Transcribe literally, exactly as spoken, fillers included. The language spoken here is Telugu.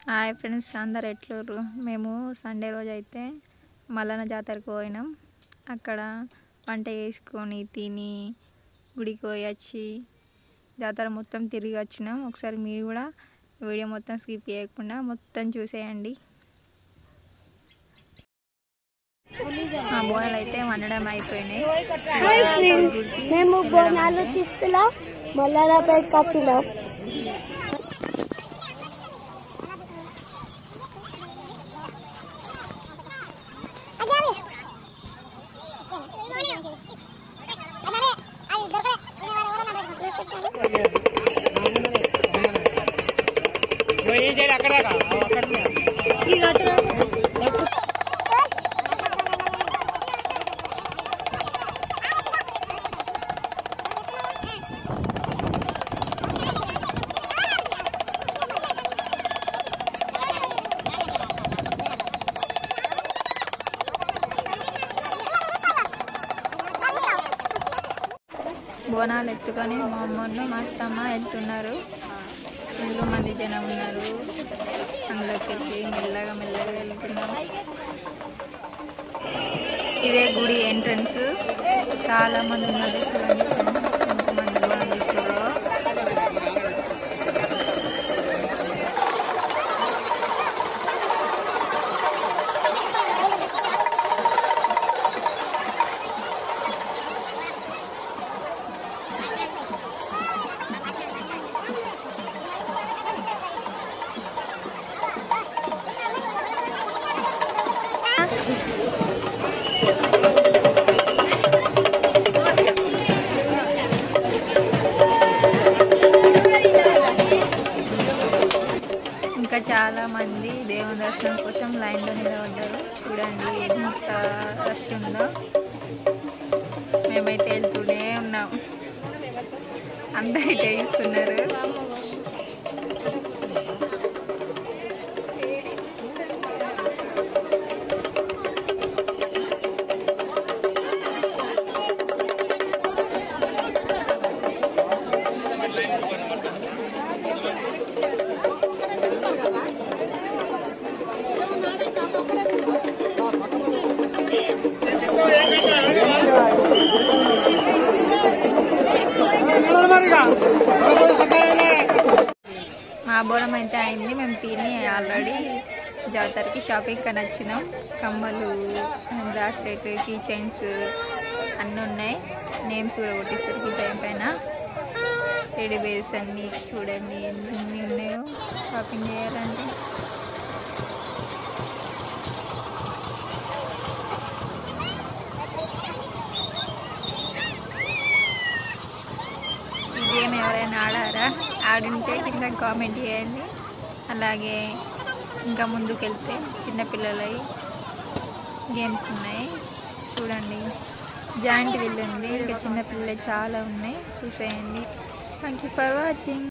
హాయ్ ఫ్రెండ్స్, అందరు ఎట్లుర్రు? మేము సండే రోజు అయితే మల్లన్న జాతరకు పోయినాం. అక్కడ వంట చేసుకొని తిని గుడికి పోయి వచ్చి జాతర మొత్తం తిరిగి వచ్చినాం. ఒకసారి మీరు కూడా వీడియో మొత్తం స్కిప్ చేయకుండా మొత్తం చూసేయండి. మా బోనాలు అయితే వండడం అయిపోయినాయి. మేము బోనాలు తీసుకున్నాం, మల్లన్నపేటకి వచ్చినాం. బోనాలు ఎత్తుకొని మా అమ్మను మా అత్తమ్మ వెళ్తున్నారు. ఫుల్ మంది జనం ఉన్నారు. అందులోకి వెళ్ళి మెల్లగా మెల్లగా వెళ్తున్నాం. ఇదే గుడి ఎంట్రన్స్. చాలా మంది ఉన్నారు. చూడండి ఫ్రెండ్స్, ఎంతమంది బోనాలు ఎత్తుతారో. ఇంకా చాలా మంది దేవుని దర్శనం కోసం లైన్లో నిలబడ్డారు. చూడండి ఎంత రష్ ఉందో. మేమైతే వెళ్తూనే ఉన్నాం. అందరు చేయిస్తున్నారు. మా బోనం అయితే అయింది. మేము తిని ఆల్రెడీ జాతరకి షాపింగ్ కని వచ్చినాం. కమ్మలు, బ్రాస్లెట్, కీ చైన్స్ అన్నీ ఉన్నాయి. నేమ్స్ కూడా కొట్టిస్తారు కీ చైన్ పైన. టెడ్డీ బేర్స్ అన్నీ చూడండి ఎన్ని ఉన్నాయో షాపింగ్ చేయాలంటే. గేమ్ ఎవరైనా ఆడారా? ఆడుంటే కింద కామెంట్ చేయండి. అలాగే ఇంకా ముందుకు వెళ్తే చిన్నపిల్లలవి గేమ్స్ ఉన్నాయి చూడండి. జాయింట్ వీల్ ఉంది. ఇంకా చిన్నపిల్లలు చాలా ఉన్నాయి, చూసేయండి. Thank you for watching.